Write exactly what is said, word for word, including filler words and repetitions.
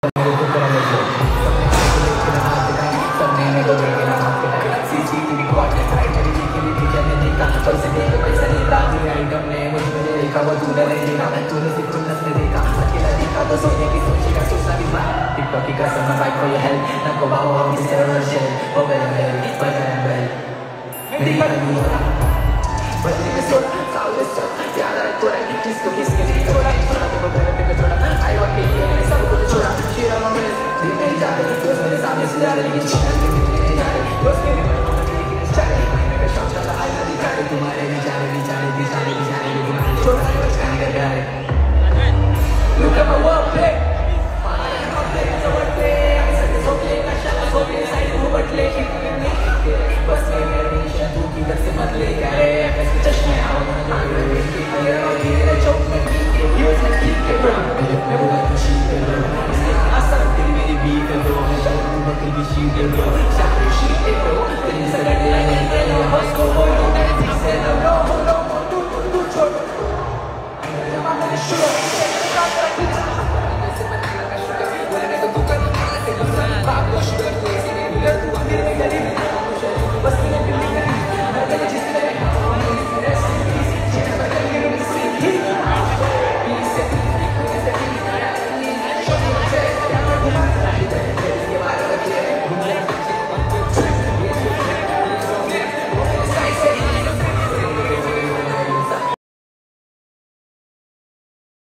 वो तूने नहीं देखा, तूने सिर्फ तुमने देखा, अकेला देखा तो सोने की सोचेगा, सोचना भी मत। टिकटॉक की कसम मैं फाइट फॉर योर हेल्प, ना को बाबू हम किसे Rachel, oh well well, well well, मेरी बात नहीं हो रहा, बदले में सोना, साउंड स्टॉप, याद आए तो रही किसको किसके लिए